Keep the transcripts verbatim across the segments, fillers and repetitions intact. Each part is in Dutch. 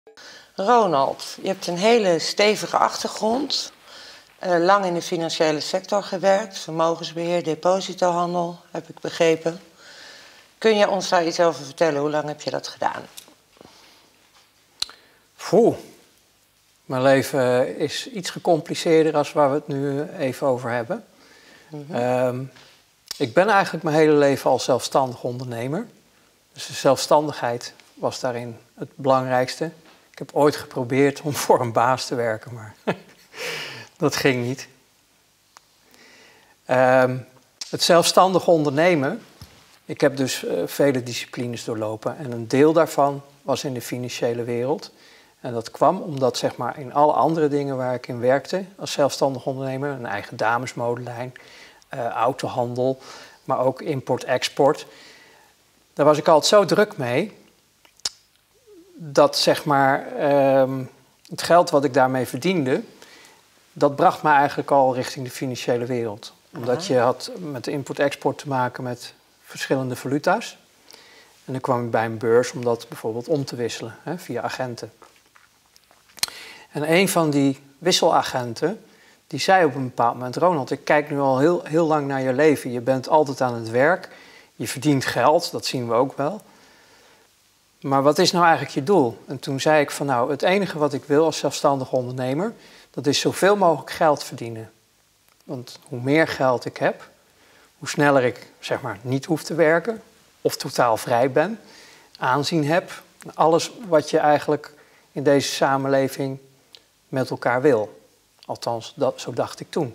Ronald, je hebt een hele stevige achtergrond. Uh, lang in de financiële sector gewerkt. Vermogensbeheer, depositohandel, heb ik begrepen. Kun je ons daar iets over vertellen? Hoe lang heb je dat gedaan? Oeh, mijn leven is iets gecompliceerder dan waar we het nu even over hebben. Mm-hmm. um, ik ben eigenlijk mijn hele leven al zelfstandig ondernemer. Dus de zelfstandigheid was daarin het belangrijkste. Ik heb ooit geprobeerd om voor een baas te werken, maar dat ging niet. Um, het zelfstandig ondernemen, ik heb dus uh, vele disciplines doorlopen en een deel daarvan was in de financiële wereld. En dat kwam omdat zeg maar, in alle andere dingen waar ik in werkte als zelfstandig ondernemer, een eigen damesmodelijn, uh, autohandel, maar ook import-export, daar was ik altijd zo druk mee dat zeg maar, um, het geld wat ik daarmee verdiende, dat bracht me eigenlijk al richting de financiële wereld. Omdat je had met de import-export te maken met verschillende valuta's. En dan kwam ik bij een beurs om dat bijvoorbeeld om te wisselen, hè, via agenten. En een van die wisselagenten, die zei op een bepaald moment: Ronald, ik kijk nu al heel, heel lang naar je leven. Je bent altijd aan het werk, je verdient geld, dat zien we ook wel. Maar wat is nou eigenlijk je doel? En toen zei ik van nou, het enige wat ik wil als zelfstandig ondernemer, dat is zoveel mogelijk geld verdienen. Want hoe meer geld ik heb, hoe sneller ik zeg maar niet hoef te werken of totaal vrij ben, aanzien heb, alles wat je eigenlijk in deze samenleving met elkaar wil. Althans, dat, zo dacht ik toen.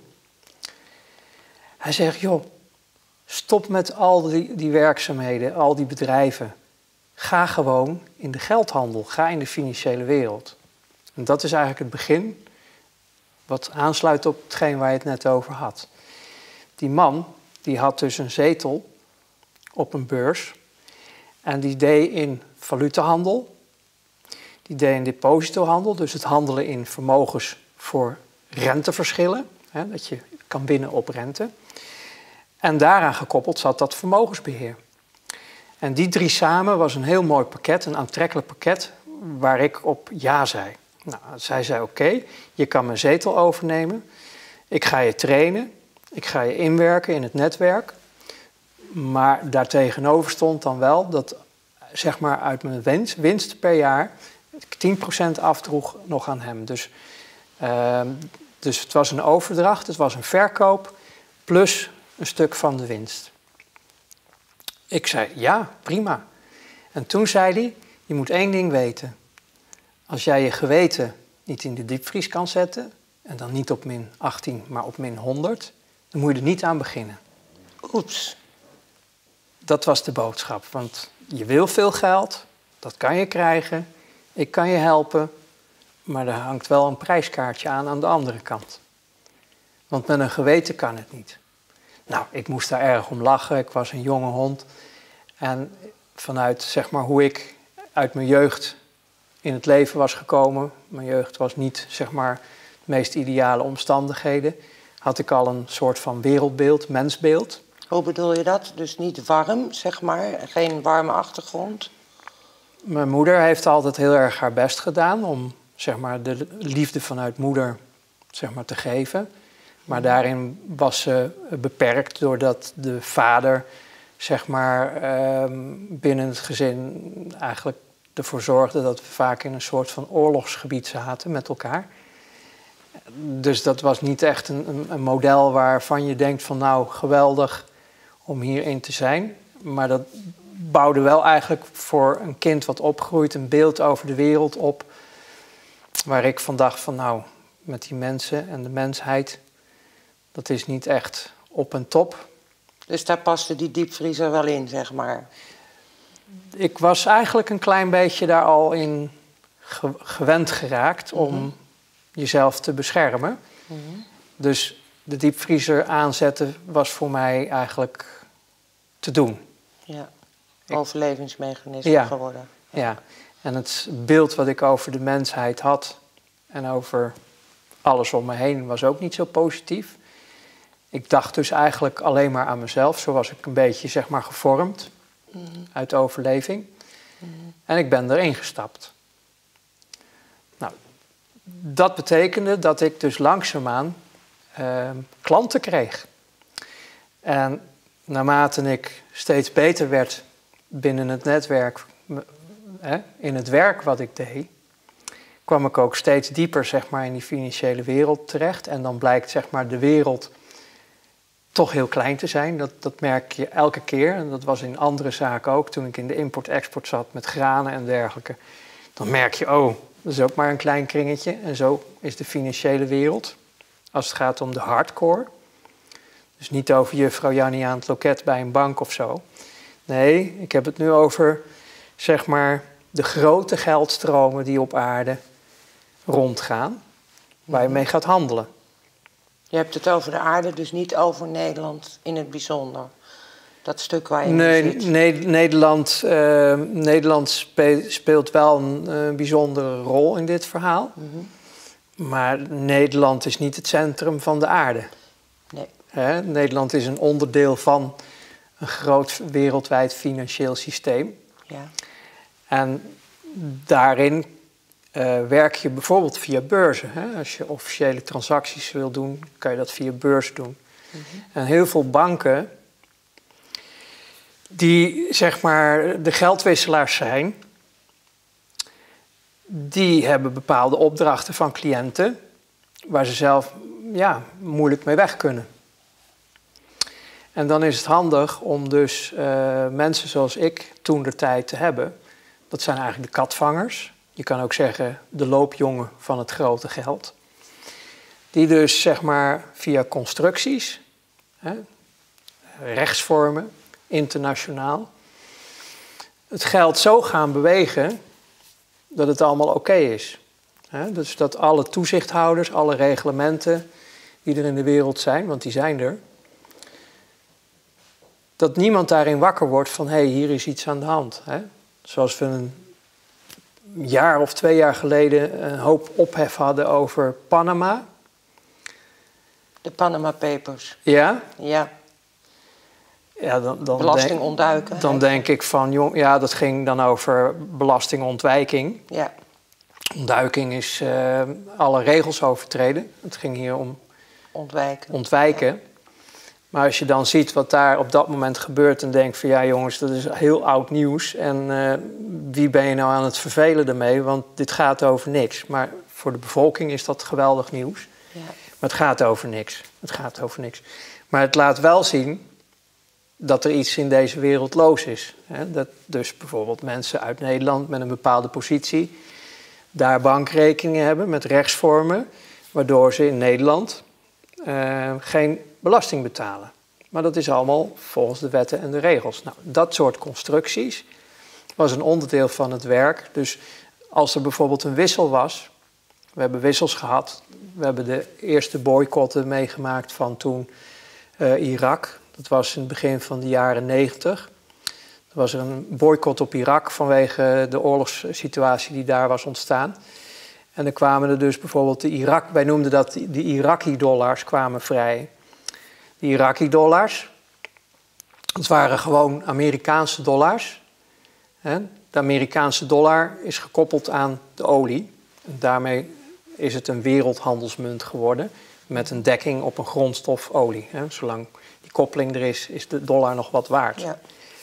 Hij zegt, joh, stop met al die, die werkzaamheden, al die bedrijven. Ga gewoon in de geldhandel, ga in de financiële wereld. En dat is eigenlijk het begin, wat aansluit op hetgeen waar je het net over had. Die man, die had dus een zetel op een beurs en die deed in valutahandel, die deed in depositohandel, dus het handelen in vermogens voor renteverschillen, hè, dat je kan winnen op rente. En daaraan gekoppeld zat dat vermogensbeheer. En die drie samen was een heel mooi pakket, een aantrekkelijk pakket, waar ik op ja zei. Nou, zij zei oké, okay, je kan mijn zetel overnemen, ik ga je trainen, ik ga je inwerken in het netwerk. Maar daartegenover stond dan wel dat zeg maar uit mijn winst, winst per jaar tien procent afdroeg nog aan hem. Dus, uh, dus het was een overdracht, het was een verkoop plus een stuk van de winst. Ik zei ja, prima. En toen zei hij, je moet één ding weten. Als jij je geweten niet in de diepvries kan zetten, en dan niet op min achttien, maar op min honderd, dan moet je er niet aan beginnen. Oeps. Dat was de boodschap, want je wil veel geld, dat kan je krijgen, ik kan je helpen, maar er hangt wel een prijskaartje aan aan de andere kant. Want met een geweten kan het niet. Nou, ik moest daar erg om lachen, ik was een jonge hond. En vanuit zeg maar hoe ik uit mijn jeugd in het leven was gekomen, mijn jeugd was niet zeg maar de meest ideale omstandigheden, had ik al een soort van wereldbeeld, mensbeeld. Hoe bedoel je dat? Dus niet warm, zeg maar, geen warme achtergrond? Mijn moeder heeft altijd heel erg haar best gedaan om zeg maar de liefde vanuit moeder zeg maar te geven. Maar daarin was ze beperkt doordat de vader zeg maar binnen het gezin eigenlijk ervoor zorgde dat we vaak in een soort van oorlogsgebied zaten met elkaar. Dus dat was niet echt een, een model waarvan je denkt van nou geweldig om hierin te zijn. Maar dat bouwde wel eigenlijk voor een kind wat opgroeit een beeld over de wereld op. Waar ik van dacht van nou met die mensen en de mensheid, dat is niet echt op en top. Dus daar paste die diepvriezer wel in, zeg maar? Ik was eigenlijk een klein beetje daar al in ge- gewend geraakt om mm-hmm. jezelf te beschermen. Mm-hmm. Dus de diepvriezer aanzetten was voor mij eigenlijk te doen. Ja, overlevingsmechanisme ja, geworden. Ja. ja, en het beeld wat ik over de mensheid had en over alles om me heen was ook niet zo positief. Ik dacht dus eigenlijk alleen maar aan mezelf. Zo was ik een beetje zeg maar gevormd mm-hmm. uit overleving. Mm-hmm. En ik ben erin gestapt. Nou, dat betekende dat ik dus langzaamaan uh, klanten kreeg. En naarmate ik steeds beter werd binnen het netwerk, hè, in het werk wat ik deed, kwam ik ook steeds dieper zeg maar, in die financiële wereld terecht. En dan blijkt zeg maar, de wereld toch heel klein te zijn. Dat, dat merk je elke keer. En dat was in andere zaken ook. Toen ik in de import-export zat met granen en dergelijke. Dan merk je, oh, dat is ook maar een klein kringetje. En zo is de financiële wereld. Als het gaat om de hardcore. Dus niet over juffrouw Jannie aan het loket bij een bank of zo. Nee, ik heb het nu over, zeg maar, de grote geldstromen die op aarde rondgaan. Waar je mee gaat handelen. Je hebt het over de aarde, dus niet over Nederland in het bijzonder. Dat stuk waar je nee, in zit. Nee, Nederland, uh, Nederland speelt wel een uh, bijzondere rol in dit verhaal. Mm-hmm. Maar Nederland is niet het centrum van de aarde. Nee. He, Nederland is een onderdeel van een groot wereldwijd financieel systeem. Ja. En daarin uh, werk je bijvoorbeeld via beurzen. Hè? Als je officiële transacties wil doen, kan je dat via beurs doen. Mm-hmm. En heel veel banken die zeg maar de geldwisselaars zijn, die hebben bepaalde opdrachten van cliënten waar ze zelf ja, moeilijk mee weg kunnen. En dan is het handig om dus uh, mensen zoals ik toen de tijd te hebben. Dat zijn eigenlijk de katvangers. Je kan ook zeggen de loopjongen van het grote geld. Die dus zeg maar via constructies, hè, rechtsvormen, internationaal, het geld zo gaan bewegen dat het allemaal oké okay is. Hè, dus dat alle toezichthouders, alle reglementen die er in de wereld zijn, want die zijn er, dat niemand daarin wakker wordt van, hé, hey, hier is iets aan de hand. Hè? Zoals we een jaar of twee jaar geleden een hoop ophef hadden over Panama. De Panama Papers. Ja? Ja. Ja, dan, dan belasting ontduiken. Denk, dan denk ik van, jong, ja, dat ging dan over belastingontwijking. Ja. Ontduiking is uh, alle regels overtreden. Het ging hier om ontwijken. ontwijken. Ja. Maar als je dan ziet wat daar op dat moment gebeurt en denkt van, ja jongens, dat is heel oud nieuws. En uh, wie ben je nou aan het vervelen ermee? Want dit gaat over niks. Maar voor de bevolking is dat geweldig nieuws. Ja. Maar het gaat over niks. Het gaat over niks. Maar het laat wel zien dat er iets in deze wereld los is. Hè? Dat dus bijvoorbeeld mensen uit Nederland met een bepaalde positie daar bankrekeningen hebben met rechtsvormen, waardoor ze in Nederland uh, geen belasting betalen. Maar dat is allemaal volgens de wetten en de regels. Nou, dat soort constructies was een onderdeel van het werk. Dus als er bijvoorbeeld een wissel was, we hebben wissels gehad, we hebben de eerste boycotten meegemaakt van toen uh, Irak. Dat was in het begin van de jaren negentig. Er was een boycott op Irak vanwege de oorlogssituatie die daar was ontstaan. En dan kwamen er dus bijvoorbeeld de Irak, wij noemden dat de Iraki-dollars kwamen vrij. De Iraki-dollars, dat waren gewoon Amerikaanse dollars. De Amerikaanse dollar is gekoppeld aan de olie. En daarmee is het een wereldhandelsmunt geworden met een dekking op een grondstof olie. Zolang die koppeling er is, is de dollar nog wat waard. Ja.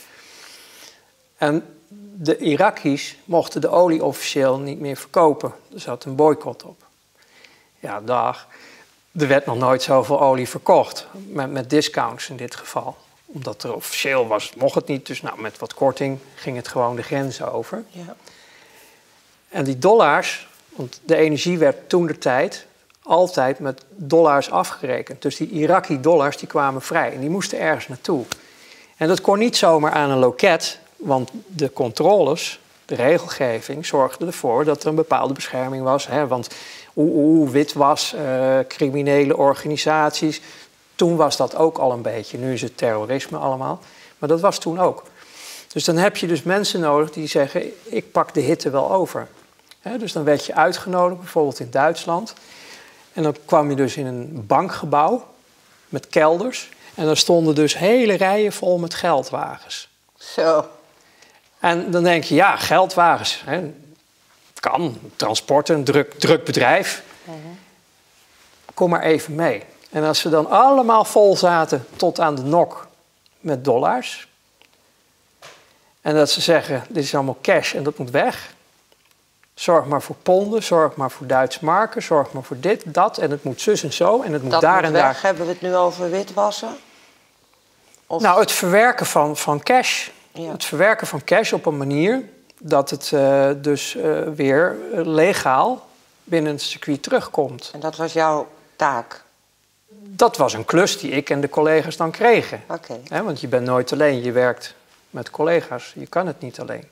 En de Iraki's mochten de olie officieel niet meer verkopen. Er zat een boycott op. Ja, dag. Er werd nog nooit zoveel olie verkocht. Met, met discounts in dit geval. Omdat er officieel was, mocht het niet. Dus nou, met wat korting ging het gewoon de grenzen over. Ja. En die dollars, want de energie werd toentertijd altijd met dollars afgerekend. Dus die Iraki-dollars die kwamen vrij. En die moesten ergens naartoe. En dat kon niet zomaar aan een loket. Want de controles, de regelgeving, zorgde ervoor dat er een bepaalde bescherming was. Hè? Want oeh, oeh, witwas, uh, criminele organisaties. Toen was dat ook al een beetje. Nu is het terrorisme allemaal. Maar dat was toen ook. Dus dan heb je dus mensen nodig die zeggen, ik pak de hitte wel over. Hè? Dus dan werd je uitgenodigd, bijvoorbeeld in Duitsland. En dan kwam je dus in een bankgebouw met kelders. En daar stonden dus hele rijen vol met geldwagens. Zo. En dan denk je, ja, geldwagens. Hè. kan, transport, een druk, druk bedrijf. Mm-hmm. Kom maar even mee. En als ze dan allemaal vol zaten tot aan de nok met dollars. En dat ze zeggen, dit is allemaal cash en dat moet weg. Zorg maar voor ponden, zorg maar voor Duitse marken, zorg maar voor dit, dat. En het moet zus en zo en het moet dat daar moet en weg. daar. Hebben we het nu over witwassen? Of... Nou, het verwerken van, van cash. Ja. Het verwerken van cash op een manier dat het uh, dus uh, weer legaal binnen het circuit terugkomt. En dat was jouw taak? Dat was een klus die ik en de collega's dan kregen. Oké. He, want je bent nooit alleen, je werkt met collega's. Je kan het niet alleen.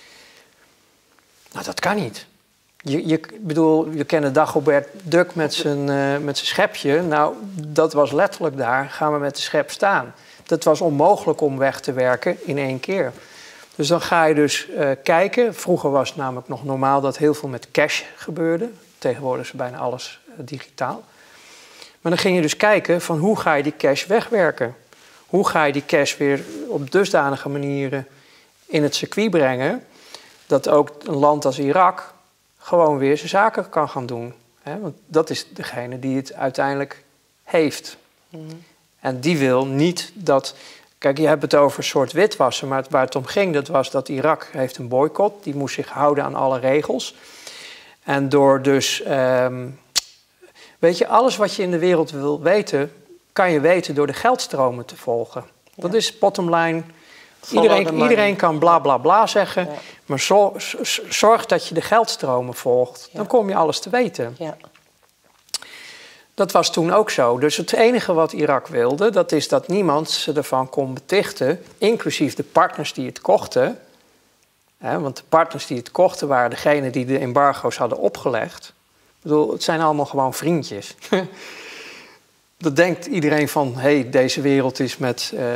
Nou, dat kan niet. Je, je, bedoel, je kent Dagobert Duck met zijn, uh, met zijn schepje. Nou, dat was letterlijk daar. Gaan we met de schep staan. Dat was onmogelijk om weg te werken in één keer. Dus dan ga je dus uh, kijken. Vroeger was het namelijk nog normaal dat heel veel met cash gebeurde. Tegenwoordig is bijna alles uh, digitaal. Maar dan ging je dus kijken van hoe ga je die cash wegwerken? Hoe ga je die cash weer op dusdanige manieren in het circuit brengen... dat ook een land als Irak gewoon weer zijn zaken kan gaan doen. Hè? Want dat is degene die het uiteindelijk heeft. Mm-hmm. En die wil niet dat... Kijk, je hebt het over een soort witwassen, maar waar het om ging... dat was dat Irak heeft een boycott. Die moest zich houden aan alle regels. En door dus... Um, weet je, alles wat je in de wereld wil weten... kan je weten door de geldstromen te volgen. Ja. Dat is bottom line... Iedereen, iedereen kan bla bla bla zeggen, ja. maar zorg, zorg dat je de geldstromen volgt. Ja. Dan kom je alles te weten. Ja. Dat was toen ook zo. Dus het enige wat Irak wilde, dat is dat niemand ze ervan kon betichten, inclusief de partners die het kochten. Hè, want de partners die het kochten waren degenen die de embargo's hadden opgelegd. Ik bedoel, het zijn allemaal gewoon vriendjes. Dat denkt iedereen van, hé, hey, deze wereld is met... Uh,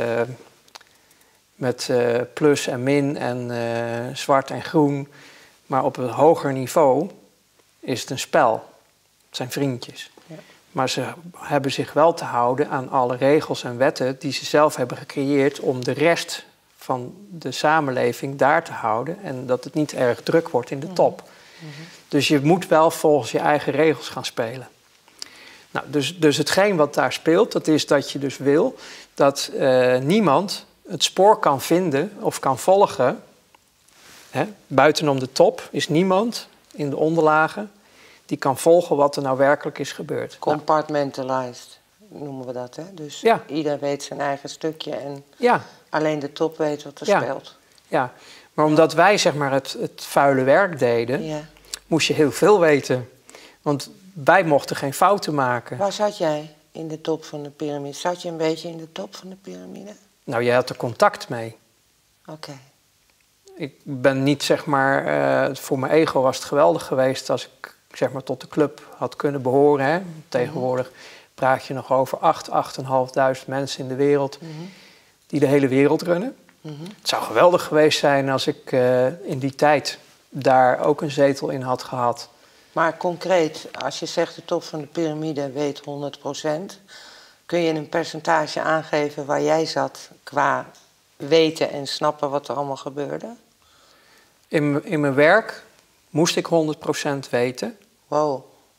Met uh, plus en min en uh, zwart en groen. Maar op een hoger niveau is het een spel. Het zijn vriendjes. Ja. Maar ze hebben zich wel te houden aan alle regels en wetten... die ze zelf hebben gecreëerd om de rest van de samenleving daar te houden... en dat het niet erg druk wordt in de top. Mm-hmm. Dus je moet wel volgens je eigen regels gaan spelen. Nou, dus, dus hetgeen wat daar speelt, dat is dat je dus wil... dat uh, niemand... het spoor kan vinden of kan volgen. Hè, buitenom de top is niemand in de onderlagen die kan volgen wat er nou werkelijk is gebeurd. Compartmentalized noemen we dat, hè? Dus ja. Ieder weet zijn eigen stukje en ja. alleen de top weet wat er ja. speelt. Ja, maar omdat wij zeg maar het, het vuile werk deden, ja. moest je heel veel weten. Want wij mochten geen fouten maken. Waar zat jij in de top van de piramide? Zat je een beetje in de top van de piramide? Nou, jij had er contact mee. Oké. Okay. Ik ben niet, zeg maar... Uh, voor mijn ego was het geweldig geweest... als ik, zeg maar, tot de club had kunnen behoren. Hè. Tegenwoordig mm-hmm. praat je nog over acht, acht en half duizend mensen in de wereld... Mm-hmm. die de hele wereld runnen. Mm-hmm. Het zou geweldig geweest zijn als ik uh, in die tijd... daar ook een zetel in had gehad. Maar concreet, als je zegt de top van de piramide weet honderd procent... kun je een percentage aangeven waar jij zat qua weten en snappen wat er allemaal gebeurde? In, in mijn werk moest ik honderd procent weten. Wow.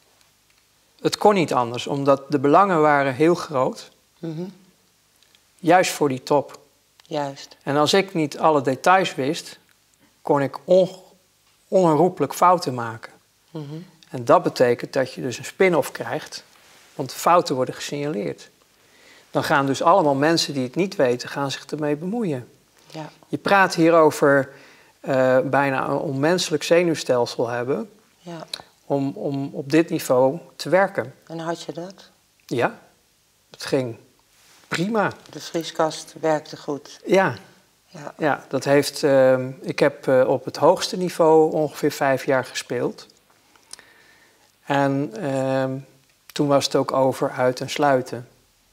Het kon niet anders, omdat de belangen waren heel groot. Mm-hmm. Juist voor die top. Juist. En als ik niet alle details wist, kon ik on, onherroepelijk fouten maken. Mm-hmm. En dat betekent dat je dus een spin-off krijgt, want de fouten worden gesignaleerd. Dan gaan dus allemaal mensen die het niet weten, gaan zich ermee bemoeien. Ja. Je praat hier over uh, bijna een onmenselijk zenuwstelsel hebben... Ja. Om, om op dit niveau te werken. En had je dat? Ja, het ging prima. De vrieskast werkte goed? Ja, ja. ja dat heeft, uh, ik heb uh, op het hoogste niveau ongeveer vijf jaar gespeeld. En uh, toen was het ook over uit en sluiten.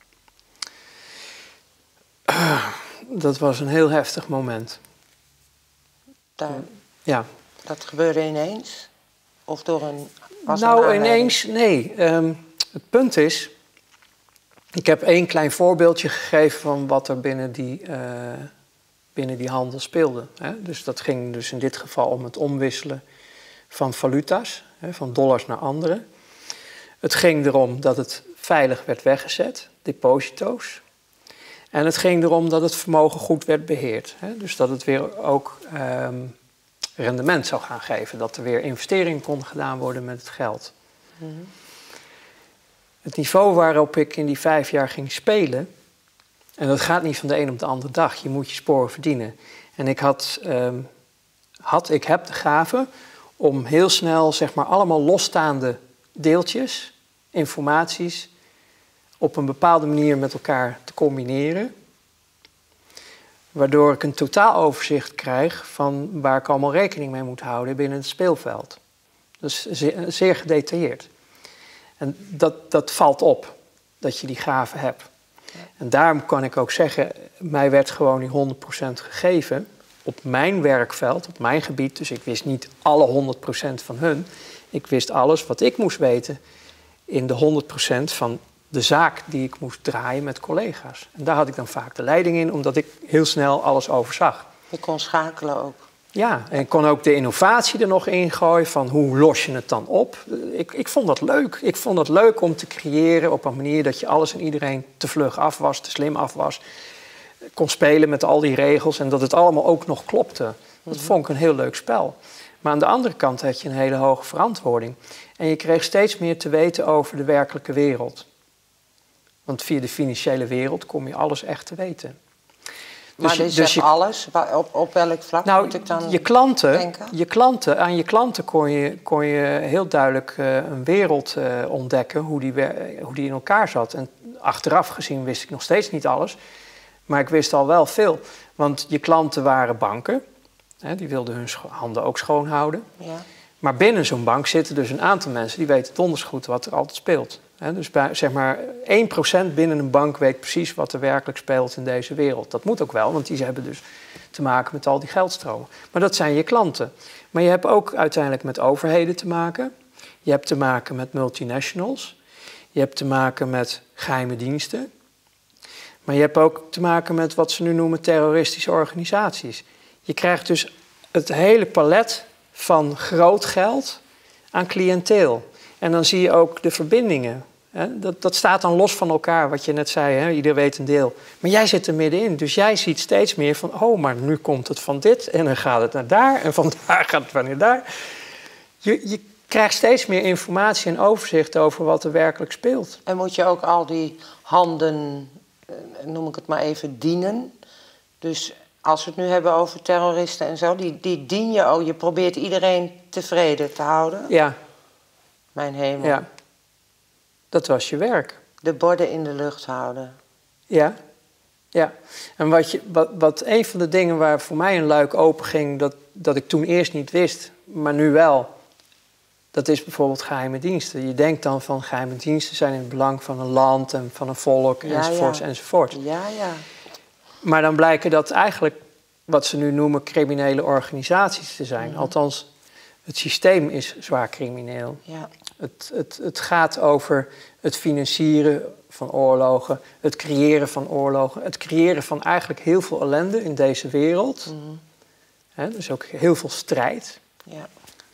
Uh, dat was een heel heftig moment. Daar, ja. Dat gebeurde ineens? Of door een... Nou, een ineens, nee. Um, het punt is... Ik heb één klein voorbeeldje gegeven van wat er binnen die, uh, binnen die handel speelde. Hè? Dus dat ging dus in dit geval om het omwisselen van valuta's, hè, van dollars naar andere. Het ging erom dat het veilig werd weggezet, deposito's. En het ging erom dat het vermogen goed werd beheerd. Hè, dus dat het weer ook um, rendement zou gaan geven. Dat er weer investeringen kon gedaan worden met het geld. Mm-hmm. Het niveau waarop ik in die vijf jaar ging spelen... en dat gaat niet van de een op de andere dag. Je moet je sporen verdienen. En ik had, um, had ik heb de gave om heel snel, zeg maar, allemaal losstaande deeltjes, informaties, op een bepaalde manier met elkaar te combineren. Waardoor ik een totaaloverzicht krijg van waar ik allemaal rekening mee moet houden binnen het speelveld. Dus zeer, zeer gedetailleerd. En dat, dat valt op, dat je die gave hebt. En daarom kan ik ook zeggen, mij werd gewoon die honderd procent gegeven op mijn werkveld, op mijn gebied. Dus ik wist niet alle honderd procent van hun. Ik wist alles wat ik moest weten in de honderd procent van de zaak die ik moest draaien met collega's. En daar had ik dan vaak de leiding in, omdat ik heel snel alles overzag. Je kon schakelen ook. Ja, en ik kon ook de innovatie er nog in gooien van hoe los je het dan op. Ik, ik vond dat leuk. Ik vond het leuk om te creëren op een manier dat je alles en iedereen te vlug af was, te slim af was. Kon spelen met al die regels en dat het allemaal ook nog klopte. Dat mm-hmm. vond ik een heel leuk spel. Maar aan de andere kant had je een hele hoge verantwoording. En je kreeg steeds meer te weten over de werkelijke wereld. Want via de financiële wereld kom je alles echt te weten. Maar dus, dus, dus je, alles? Op, op welk vlak nou, moet ik dan je klanten, denken? Je klanten, aan je klanten kon je, kon je heel duidelijk uh, een wereld uh, ontdekken, hoe die, hoe die in elkaar zat. En achteraf gezien wist ik nog steeds niet alles, maar ik wist al wel veel. Want je klanten waren banken, hè, die wilden hun handen ook schoon houden. Ja. Maar binnen zo'n bank zitten dus een aantal mensen die weten donders goed wat er altijd speelt. He, dus bij, zeg maar één procent binnen een bank weet precies wat er werkelijk speelt in deze wereld. Dat moet ook wel, want die hebben dus te maken met al die geldstromen. Maar dat zijn je klanten. Maar je hebt ook uiteindelijk met overheden te maken. Je hebt te maken met multinationals. Je hebt te maken met geheime diensten. Maar je hebt ook te maken met wat ze nu noemen terroristische organisaties. Je krijgt dus het hele palet van groot geld aan cliënteel. En dan zie je ook de verbindingen. Hè? Dat, dat staat dan los van elkaar, wat je net zei. Hè? Ieder weet een deel. Maar jij zit er middenin. Dus jij ziet steeds meer van... oh, maar nu komt het van dit en dan gaat het naar daar... en van daar gaat het naar daar. Je, je krijgt steeds meer informatie en overzicht over wat er werkelijk speelt. En moet je ook al die handen, noem ik het maar even, dienen? Dus als we het nu hebben over terroristen en zo... die, die dien je ook. Je probeert iedereen tevreden te houden. Ja. Mijn hemel. Ja, dat was je werk. De borden in de lucht houden. Ja, ja. En wat, je, wat, wat een van de dingen waar voor mij een luik open ging... Dat, dat ik toen eerst niet wist, maar nu wel... dat is bijvoorbeeld geheime diensten. Je denkt dan van geheime diensten zijn in het belang van een land... en van een volk, ja, enzovoorts, ja. enzovoort. Ja, ja. Maar dan blijken dat eigenlijk wat ze nu noemen criminele organisaties te zijn. Mm. Althans... Het systeem is zwaar crimineel. Ja. Het, het, het gaat over het financieren van oorlogen, het creëren van oorlogen, het creëren van eigenlijk heel veel ellende in deze wereld. Mm. He, dus ook heel veel strijd. Ja.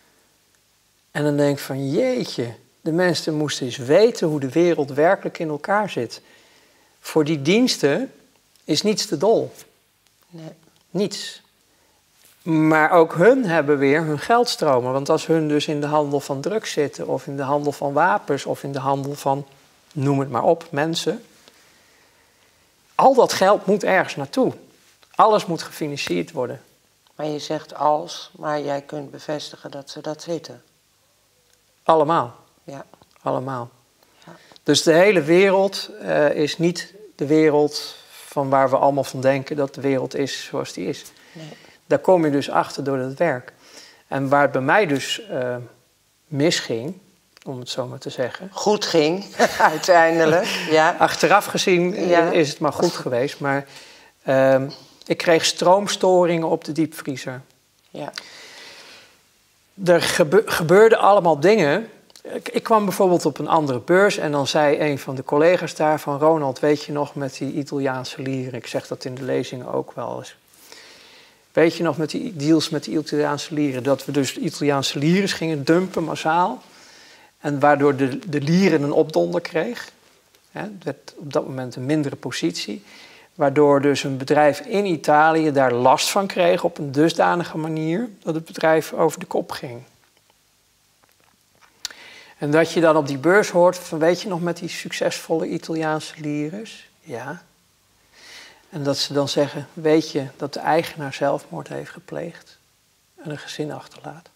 En dan denk ik van jeetje, de mensen moesten eens weten hoe de wereld werkelijk in elkaar zit. Voor die diensten is niets te dol. Nee. Niets. Maar ook hun hebben weer hun geldstromen. Want als hun dus in de handel van drugs zitten... of in de handel van wapens... of in de handel van, noem het maar op, mensen... al dat geld moet ergens naartoe. Alles moet gefinancierd worden. Maar je zegt als, maar jij kunt bevestigen dat ze dat zitten. Allemaal. Ja. Allemaal. Ja. Dus de hele wereld uh, is niet de wereld... van waar we allemaal van denken dat de wereld is zoals die is. Nee. Daar kom je dus achter door het werk. En waar het bij mij dus uh, misging, om het zo maar te zeggen. Goed ging, uiteindelijk. Ja. Achteraf gezien ja. is het maar goed geweest. Maar uh, ik kreeg stroomstoringen op de diepvriezer. Ja. Er gebe- gebeurden allemaal dingen. Ik, ik kwam bijvoorbeeld op een andere beurs en dan zei een van de collega's daar van... Ronald, weet je nog met die Italiaanse lieren? Ik zeg dat in de lezingen ook wel eens. Weet je nog met die deals met de Italiaanse lieren? Dat we dus de Italiaanse lieren gingen dumpen massaal. En waardoor de, de lieren een opdonder kreeg. Hè, het werd op dat moment een mindere positie. Waardoor dus een bedrijf in Italië daar last van kreeg op een dusdanige manier dat het bedrijf over de kop ging. En dat je dan op die beurs hoort van, weet je nog met die succesvolle Italiaanse lires? Ja. En dat ze dan zeggen, weet je dat de eigenaar zelfmoord heeft gepleegd en een gezin achterlaat?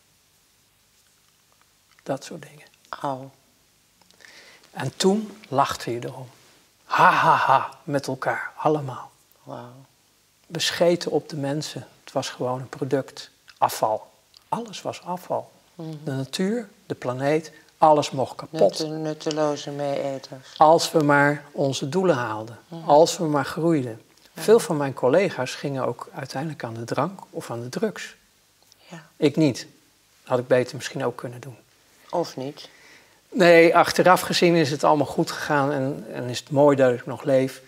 Dat soort dingen. Au. En toen lachte je erom. Ha, ha, ha, met elkaar, allemaal. Wauw. Bescheten op de mensen. Het was gewoon een product. Afval. Alles was afval. Mm. De natuur, de planeet, alles mocht kapot. Nutte, nutteloze mee-eters. Als we maar onze doelen haalden. Mm. Als we maar groeiden. Ja. Veel van mijn collega's gingen ook uiteindelijk aan de drank of aan de drugs. Ja. Ik niet. Dat had ik beter misschien ook kunnen doen. Of niet? Nee, achteraf gezien is het allemaal goed gegaan en, en is het mooi dat ik nog leef.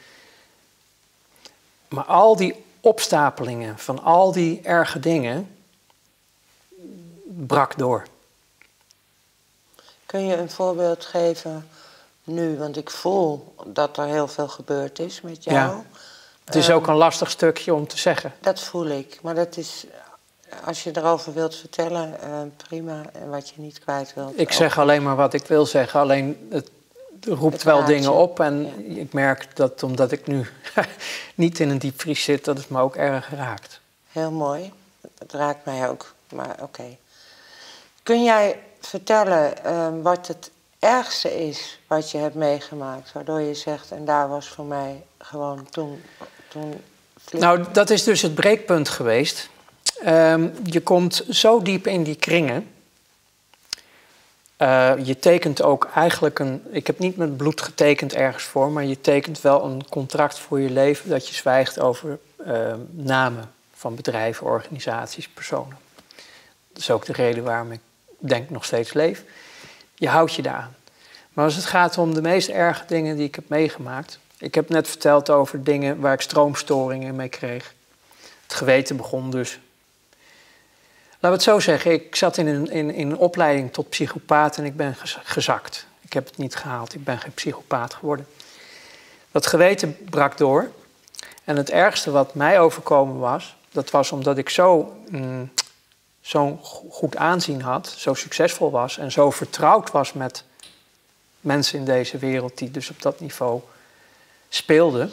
Maar al die opstapelingen van al die erge dingen brak door. Kun je een voorbeeld geven nu? Want ik voel dat er heel veel gebeurd is met jou. Ja. Het is um, ook een lastig stukje om te zeggen. Dat voel ik. Maar dat is, als je erover wilt vertellen, uh, prima. En wat je niet kwijt wilt. Ik zeg alleen maar wat ik wil zeggen. Alleen het roept het wel dingen op. En ja. Ik merk dat omdat ik nu niet in een diepvries zit, dat het me ook erg raakt. Heel mooi. Het raakt mij ook. Maar oké. Okay. Kun jij vertellen uh, wat het ergste is wat je hebt meegemaakt? Waardoor je zegt, en daar was voor mij gewoon toen... toen nou, dat is dus het breekpunt geweest. Um, je komt zo diep in die kringen. Uh, je tekent ook eigenlijk een... Ik heb niet met bloed getekend ergens voor, maar je tekent wel een contract voor je leven dat je zwijgt over uh, namen van bedrijven, organisaties, personen. Dat is ook de reden waarom ik denk nog steeds leef. Je houdt je daaraan. Maar als het gaat om de meest erge dingen die ik heb meegemaakt... Ik heb net verteld over dingen waar ik stroomstoringen mee kreeg. Het geweten begon dus. Laten we het zo zeggen, ik zat in een, in, in een opleiding tot psychopaat en ik ben gezakt. Ik heb het niet gehaald, ik ben geen psychopaat geworden. Dat geweten brak door. En het ergste wat mij overkomen was, dat was omdat ik zo... Mm, zo'n goed aanzien had, zo succesvol was en zo vertrouwd was met mensen in deze wereld die dus op dat niveau speelden.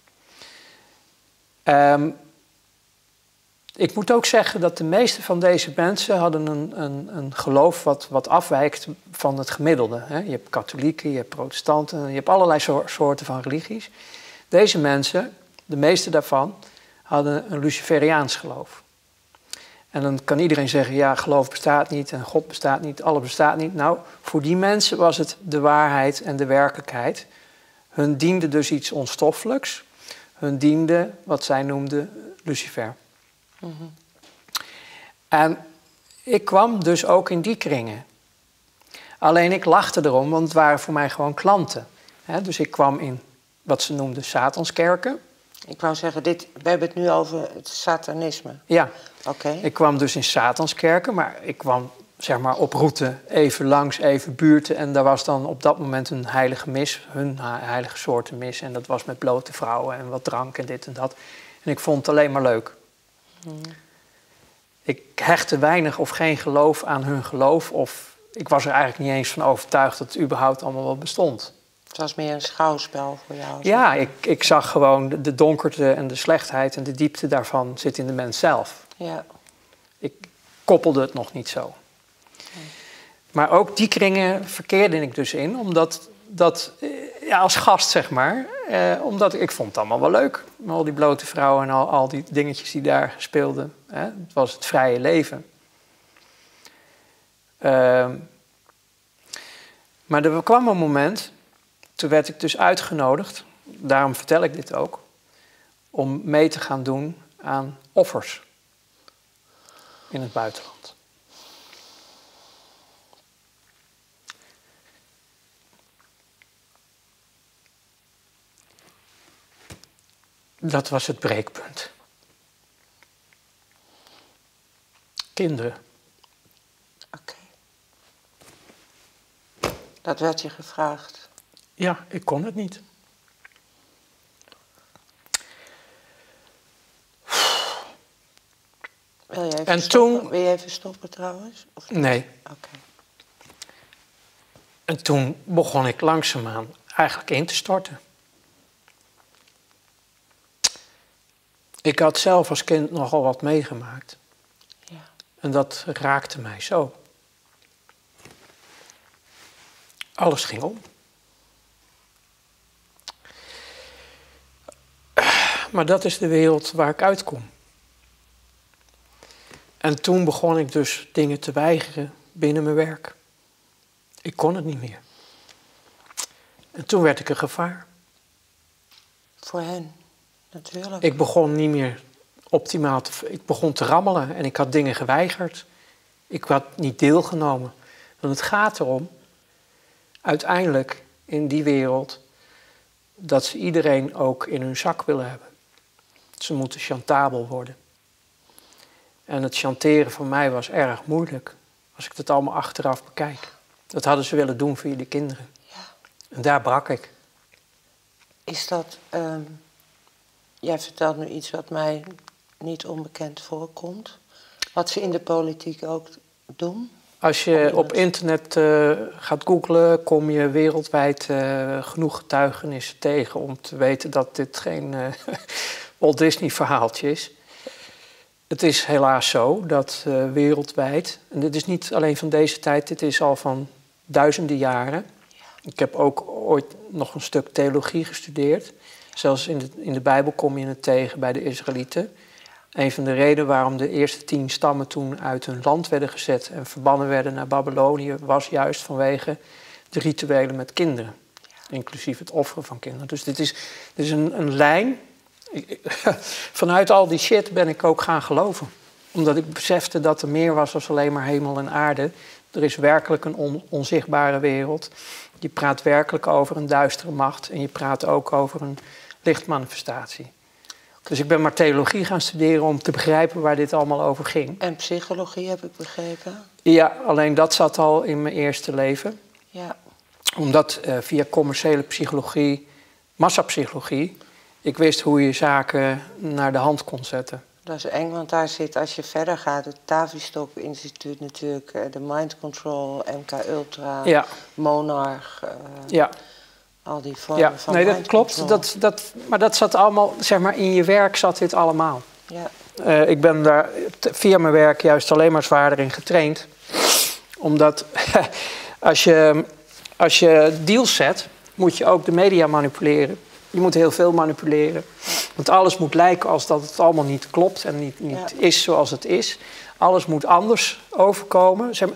Um, ik moet ook zeggen dat de meeste van deze mensen hadden een, een, een geloof wat, wat afwijkt van het gemiddelde. Hè? Je hebt katholieken, je hebt protestanten, je hebt allerlei so- soorten van religies. Deze mensen, de meeste daarvan, hadden een Luciferiaans geloof. En dan kan iedereen zeggen, ja, geloof bestaat niet en God bestaat niet, alles bestaat niet. Nou, voor die mensen was het de waarheid en de werkelijkheid. Hun diende dus iets onstoffelijks. Hun diende wat zij noemden Lucifer. Mm-hmm. En ik kwam dus ook in die kringen. Alleen ik lachte erom, want het waren voor mij gewoon klanten. He, dus ik kwam in wat ze noemden Satanskerken. Ik wou zeggen, dit, we hebben het nu over het satanisme. Ja, okay. Ik kwam dus in Satanskerken, maar ik kwam zeg maar op route even langs, even buurten. En daar was dan op dat moment een heilige mis, hun heilige soorten mis. En dat was met blote vrouwen en wat drank en dit en dat. En ik vond het alleen maar leuk. Hmm. Ik hechtte weinig of geen geloof aan hun geloof. Of ik was er eigenlijk niet eens van overtuigd dat het überhaupt allemaal wel bestond. Het was meer een schouwspel voor jou? Ja, ik, ik zag gewoon de, de donkerte en de slechtheid en de diepte daarvan zit in de mens zelf. Ja. Ik koppelde het nog niet zo. Nee. Maar ook die kringen verkeerde ik dus in, omdat dat, ja, als gast zeg maar, eh, omdat ik vond het allemaal wel leuk. Al die blote vrouwen en al, al die dingetjes die daar speelden. Hè. Het was het vrije leven. Uh, maar er kwam een moment, toen werd ik dus uitgenodigd, daarom vertel ik dit ook, om mee te gaan doen aan offers in het buitenland. Dat was het breekpunt. kinderen. Oké. Dat werd je gevraagd? Ja, ik kon het niet. Wil je even En stoppen? toen... Wil je even stoppen trouwens? Of niet? Nee. Oké. Okay. En toen begon ik langzaamaan eigenlijk in te storten. Ik had zelf als kind nogal wat meegemaakt. Ja. En dat raakte mij zo. Alles ging om. Maar dat is de wereld waar ik uitkom. En toen begon ik dus dingen te weigeren binnen mijn werk. Ik kon het niet meer. En toen werd ik een gevaar. Voor hen, natuurlijk. Ik begon niet meer optimaal te... Ik begon te rammelen en ik had dingen geweigerd. Ik had niet deelgenomen. Want het gaat erom, uiteindelijk in die wereld, dat ze iedereen ook in hun zak willen hebben. Ze moeten chantabel worden. En het chanteren voor mij was erg moeilijk, als ik het allemaal achteraf bekijk. Dat hadden ze willen doen voor jullie kinderen. Ja. En daar brak ik. Is dat... Um, jij vertelt nu iets wat mij niet onbekend voorkomt. Wat ze in de politiek ook doen. Als je op internet uh, gaat googlen, kom je wereldwijd uh, genoeg getuigenissen tegen om te weten dat dit geen uh, Walt Disney verhaaltje is. Het is helaas zo dat uh, wereldwijd, en dit is niet alleen van deze tijd, dit is al van duizenden jaren. Ja. Ik heb ook ooit nog een stuk theologie gestudeerd. Zelfs in de, in de Bijbel kom je het tegen bij de Israëlieten. Een van de redenen waarom de eerste tien stammen toen uit hun land werden gezet en verbannen werden naar Babylonië, was juist vanwege de rituelen met kinderen. Ja. Inclusief het offeren van kinderen. Dus dit is, dit is een, een lijn. Vanuit al die shit ben ik ook gaan geloven. Omdat ik besefte dat er meer was dan alleen maar hemel en aarde. Er is werkelijk een on, onzichtbare wereld. Je praat werkelijk over een duistere macht. En je praat ook over een lichtmanifestatie. Dus ik ben maar theologie gaan studeren om te begrijpen waar dit allemaal over ging. En psychologie heb ik begrepen? Ja, alleen dat zat al in mijn eerste leven. Ja. Omdat uh, via commerciële psychologie, massapsychologie, ik wist hoe je zaken naar de hand kon zetten. Dat is eng, want daar zit, als je verder gaat, het Tavistock Instituut natuurlijk, de Mind Control, M K Ultra, ja. Monarch, uh, ja. al die vormen ja. van nee, dat mind klopt. control. Dat, dat, maar dat zat allemaal, zeg maar, in je werk zat dit allemaal. Ja. Uh, ik ben daar via mijn werk juist alleen maar zwaarder in getraind. Omdat als je, als je deals zet, moet je ook de media manipuleren. Je moet heel veel manipuleren. Want alles moet lijken als dat het allemaal niet klopt en niet, niet ja. is zoals het is. Alles moet anders overkomen. Zeg maar,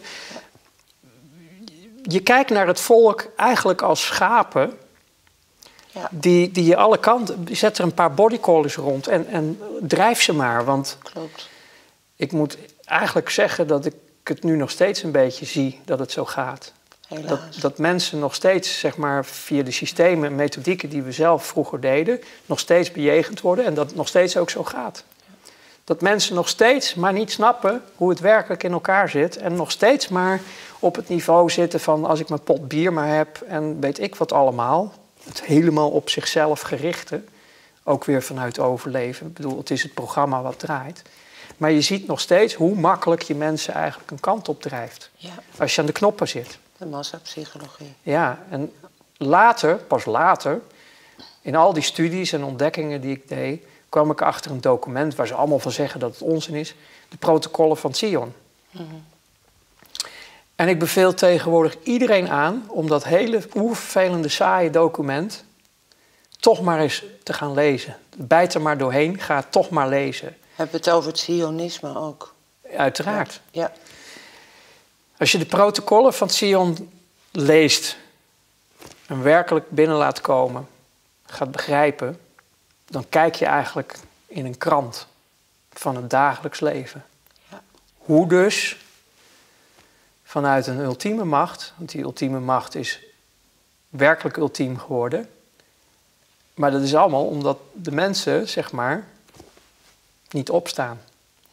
je kijkt naar het volk eigenlijk als schapen. Ja. Die, die je alle kanten... Zet er een paar bodycollars rond en, en drijf ze maar. Want klopt. Ik moet eigenlijk zeggen dat ik het nu nog steeds een beetje zie dat het zo gaat. Dat, dat mensen nog steeds, zeg maar, via de systemen en methodieken die we zelf vroeger deden, nog steeds bejegend worden en dat het nog steeds ook zo gaat. Ja. Dat mensen nog steeds maar niet snappen hoe het werkelijk in elkaar zit en nog steeds maar op het niveau zitten van als ik mijn pot bier maar heb en weet ik wat allemaal. Het helemaal op zichzelf gerichte, ook weer vanuit overleven. Ik bedoel, het is het programma wat draait. Maar je ziet nog steeds hoe makkelijk je mensen eigenlijk een kant op drijft. Ja. Als je aan de knoppen zit. De massapsychologie. Ja, en later, pas later, in al die studies en ontdekkingen die ik deed, kwam ik achter een document waar ze allemaal van zeggen dat het onzin is. De protocollen van Zion. Mm-hmm. En ik beveel tegenwoordig iedereen aan om dat hele oervervelende, saaie document toch maar eens te gaan lezen. Bijt er maar doorheen, ga het toch maar lezen. Heb je het over het Zionisme ook? Uiteraard. Ja. Ja. Als je de protocollen van Zion leest en werkelijk binnen laat komen, gaat begrijpen, dan kijk je eigenlijk in een krant van het dagelijks leven. Ja. Hoe dus vanuit een ultieme macht, want die ultieme macht is werkelijk ultiem geworden, maar dat is allemaal omdat de mensen, zeg maar, niet opstaan. Nee.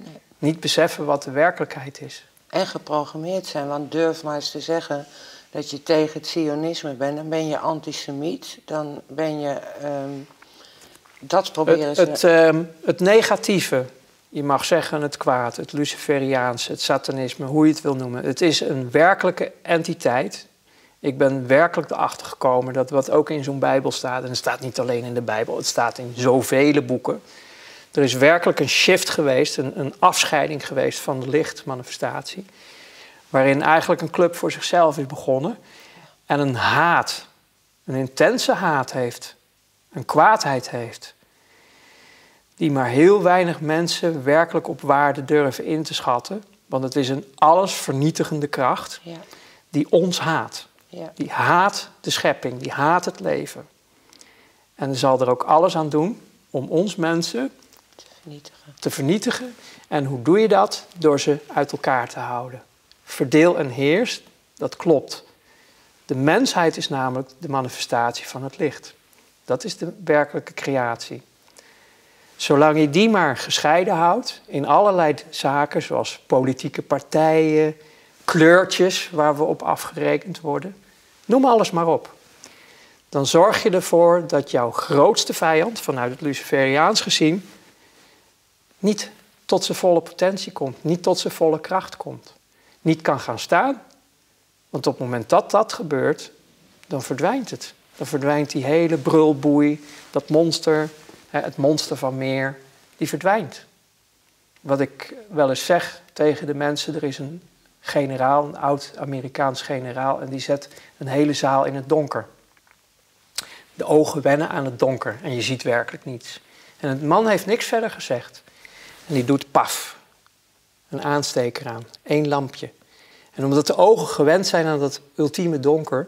Niet beseffen wat de werkelijkheid is. En geprogrammeerd zijn, want durf maar eens te zeggen dat je tegen het sionisme bent. Dan ben je antisemiet, dan ben je... Um, dat proberen het, ze... Het, um, het negatieve, je mag zeggen het kwaad, het Luciferiaanse, het satanisme, hoe je het wil noemen. Het is een werkelijke entiteit. Ik ben werkelijk erachter gekomen dat wat ook in zo'n Bijbel staat... en het staat niet alleen in de Bijbel, het staat in zoveel boeken... Er is werkelijk een shift geweest, een, een afscheiding geweest van de lichtmanifestatie... waarin eigenlijk een club voor zichzelf is begonnen... en een haat, een intense haat heeft, een kwaadheid heeft... die maar heel weinig mensen werkelijk op waarde durven in te schatten... want het is een allesvernietigende kracht ja. die ons haat. Ja. Die haat de schepping, die haat het leven. En zal er ook alles aan doen om ons mensen... Vernietigen. te vernietigen. En hoe doe je dat? Door ze uit elkaar te houden. Verdeel en heers, dat klopt. De mensheid is namelijk de manifestatie van het licht. Dat is de werkelijke creatie. Zolang je die maar gescheiden houdt, in allerlei zaken, zoals politieke partijen, kleurtjes waar we op afgerekend worden, noem alles maar op. Dan zorg je ervoor dat jouw grootste vijand, vanuit het Luciferiaans gezien, niet tot zijn volle potentie komt, niet tot zijn volle kracht komt. Niet kan gaan staan, want op het moment dat dat gebeurt, dan verdwijnt het. Dan verdwijnt die hele brulboei, dat monster, het monster van meer, die verdwijnt. Wat ik wel eens zeg tegen de mensen, er is een generaal, een oud-Amerikaans generaal, en die zet een hele zaal in het donker. De ogen wennen aan het donker en je ziet werkelijk niets. En het man heeft niks verder gezegd. En die doet paf, een aansteker aan, één lampje. En omdat de ogen gewend zijn aan dat ultieme donker,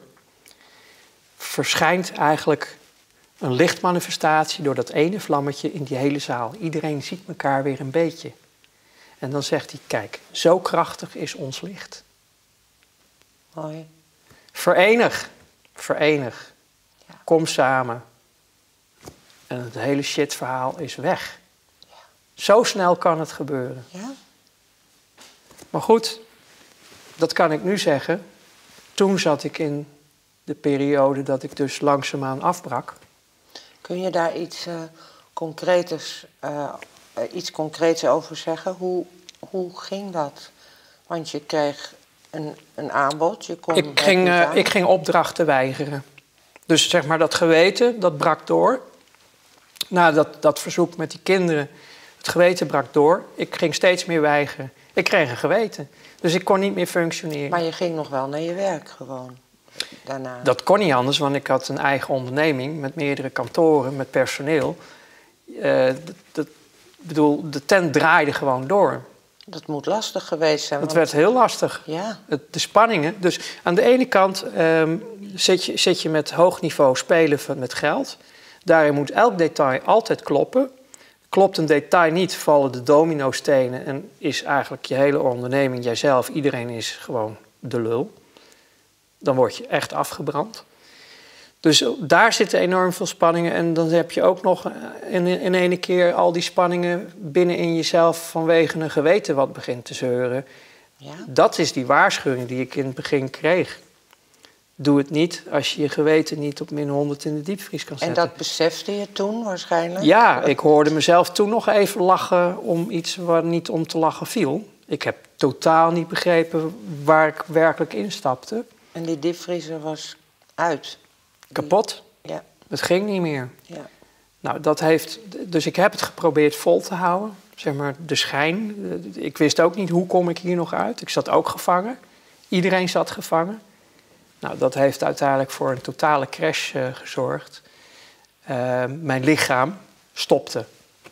verschijnt eigenlijk een lichtmanifestatie door dat ene vlammetje in die hele zaal. Iedereen ziet elkaar weer een beetje. En dan zegt hij, kijk, zo krachtig is ons licht. Mooi. Verenig, verenig. Ja. Kom samen. En het hele shitverhaal is weg. Ja. Zo snel kan het gebeuren. Ja? Maar goed, dat kan ik nu zeggen. Toen zat ik in de periode dat ik dus langzaamaan afbrak. Kun je daar iets, uh, concreters, uh, uh, iets concreets over zeggen? Hoe, hoe ging dat? Want je kreeg een, een aanbod. Je kon ik, ging, uh, ik ging opdrachten weigeren. Dus zeg maar dat geweten, dat brak door. Nou, dat, dat verzoek met die kinderen, het geweten brak door. Ik ging steeds meer weigeren. Ik kreeg een geweten. Dus ik kon niet meer functioneren. Maar je ging nog wel naar je werk gewoon? Daarna. Dat kon niet anders, want ik had een eigen onderneming met meerdere kantoren, met personeel. Uh, dat, bedoel, de tent draaide gewoon door. Dat moet lastig geweest zijn. Dat want... werd heel lastig. Ja. De spanningen. Dus aan de ene kant um, zit, je, zit je met hoog niveau spelen van, met geld. Daarin moet elk detail altijd kloppen. Klopt een detail niet, vallen de dominostenen en is eigenlijk je hele onderneming, jijzelf, iedereen is gewoon de lul. Dan word je echt afgebrand. Dus daar zitten enorm veel spanningen. En dan heb je ook nog in, in ene keer al die spanningen binnenin jezelf vanwege een geweten wat begint te zeuren. Ja. Dat is die waarschuwing die ik in het begin kreeg. Doe het niet als je je geweten niet op min honderd in de diepvries kan zetten. En dat besefte je toen waarschijnlijk? Ja, ik hoorde mezelf toen nog even lachen om iets waar niet om te lachen viel. Ik heb totaal niet begrepen waar ik werkelijk instapte. En die diepvriezer was uit? Kapot. Ja. Het ging niet meer. Ja. Nou, dat heeft... Dus ik heb het geprobeerd vol te houden. Zeg maar, de schijn. Ik wist ook niet, hoe kom ik hier nog uit? Ik zat ook gevangen. Iedereen zat gevangen. Nou, dat heeft uiteindelijk voor een totale crash uh, gezorgd. Uh, mijn lichaam stopte.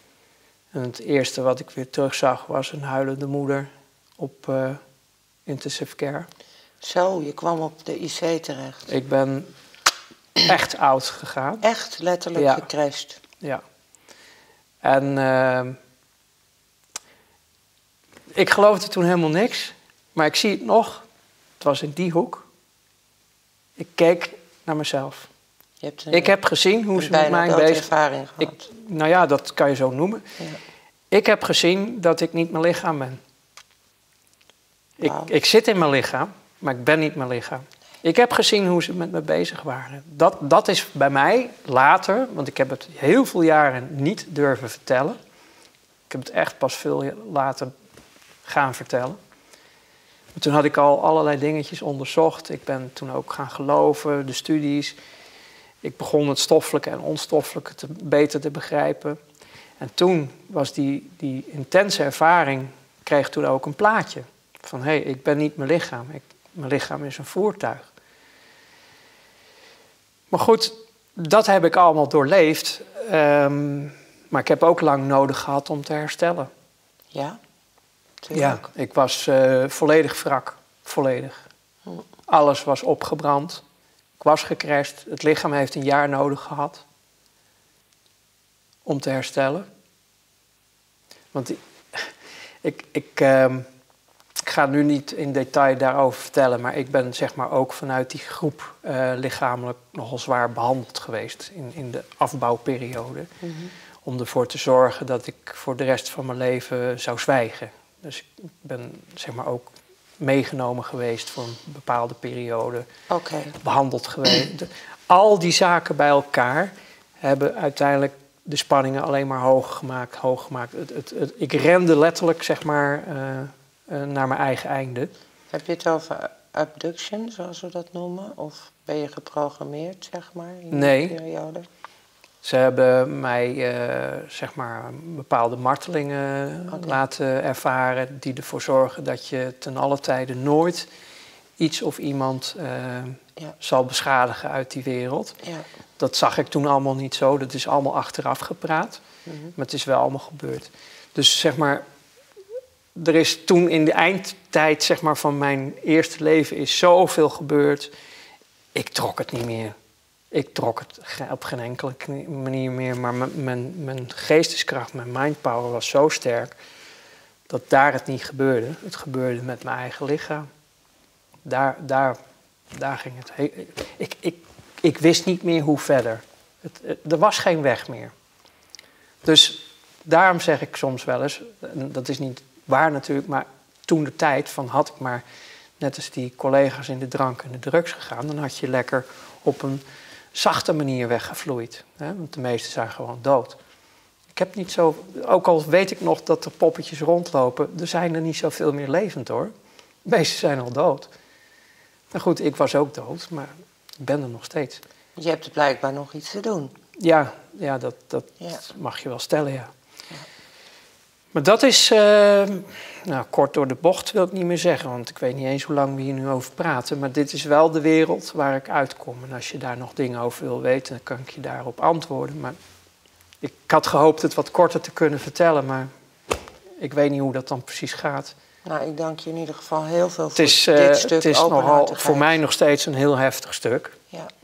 En het eerste wat ik weer terugzag was een huilende moeder op uh, intensive care. Zo, je kwam op de I C terecht. Ik ben echt oud gegaan. Echt letterlijk ja. gecrashed. Ja. En uh, ik geloofde toen helemaal niks. Maar ik zie het nog. Het was in die hoek. Ik keek naar mezelf. Je hebt een, ik heb gezien hoe ze met mij bezig ervaring gehad. Ik, nou ja, dat kan je zo noemen. Ja. Ik heb gezien dat ik niet mijn lichaam ben. Ik, Wow. ik zit in mijn lichaam, maar ik ben niet mijn lichaam. Ik heb gezien hoe ze met me bezig waren. Dat, dat is bij mij later, want ik heb het heel veel jaren niet durven vertellen. Ik heb het echt pas veel later gaan vertellen. Maar toen had ik al allerlei dingetjes onderzocht. Ik ben toen ook gaan geloven, de studies. Ik begon het stoffelijke en onstoffelijke te, beter te begrijpen. En toen was die, die intense ervaring, kreeg toen ook een plaatje. Van hé, hey, ik ben niet mijn lichaam. Ik, mijn lichaam is een voertuig. Maar goed, dat heb ik allemaal doorleefd. Um, maar ik heb ook lang nodig gehad om te herstellen. Ja? Ja, ik was uh, volledig wrak. Volledig. Hm. Alles was opgebrand. Ik was gecrashed. Het lichaam heeft een jaar nodig gehad om te herstellen. Want die, ik, ik, uh, ik ga nu niet in detail daarover vertellen, maar ik ben zeg maar ook vanuit die groep uh, lichamelijk nogal zwaar behandeld geweest in, in de afbouwperiode. Mm-hmm. Om ervoor te zorgen dat ik voor de rest van mijn leven zou zwijgen. Dus ik ben zeg maar ook meegenomen geweest voor een bepaalde periode. Okay. Behandeld geweest. De, al die zaken bij elkaar hebben uiteindelijk de spanningen alleen maar hoger gemaakt, hoger gemaakt. Het, het, het, ik rende letterlijk zeg maar uh, uh, naar mijn eigen einde. Heb je het over abduction, zoals we dat noemen? Of ben je geprogrammeerd, zeg maar, in nee. die periode? Ze hebben mij uh, zeg maar bepaalde martelingen okay. laten ervaren die ervoor zorgen dat je ten alle tijde nooit iets of iemand uh, ja. zal beschadigen uit die wereld. Ja. Dat zag ik toen allemaal niet zo. Dat is allemaal achteraf gepraat. Mm-hmm. Maar het is wel allemaal gebeurd. Dus zeg maar, er is toen in de eindtijd zeg maar, van mijn eerste leven is zoveel gebeurd. Ik trok het niet meer. Ik trok het op geen enkele manier meer. Maar mijn, mijn, mijn geesteskracht, mijn mindpower was zo sterk dat daar het niet gebeurde. Het gebeurde met mijn eigen lichaam. Daar, daar, daar ging het. Ik, ik, ik wist niet meer hoe verder. Het, het, er was geen weg meer. Dus daarom zeg ik soms wel eens, dat is niet waar natuurlijk, maar toen de tijd van had ik maar net als die collega's in de drank en de drugs gegaan, dan had je lekker op een zachte manier weggevloeid. Hè? Want de meesten zijn gewoon dood. Ik heb niet zo, ook al weet ik nog dat er poppetjes rondlopen, er zijn er niet zoveel meer levend hoor. De meesten zijn al dood. Nou goed, ik was ook dood, maar ik ben er nog steeds. Je hebt er blijkbaar nog iets te doen. Ja, ja dat, dat ja. mag je wel stellen, ja. ja. Maar dat is, uh, nou kort door de bocht wil ik niet meer zeggen, want ik weet niet eens hoe lang we hier nu over praten. Maar dit is wel de wereld waar ik uitkom. En als je daar nog dingen over wil weten, dan kan ik je daarop antwoorden. Maar ik had gehoopt het wat korter te kunnen vertellen, maar ik weet niet hoe dat dan precies gaat. Nou, ik dank je in ieder geval heel veel voor het is, dit uh, stuk. Het is nogal voor mij nog steeds een heel heftig stuk. Ja.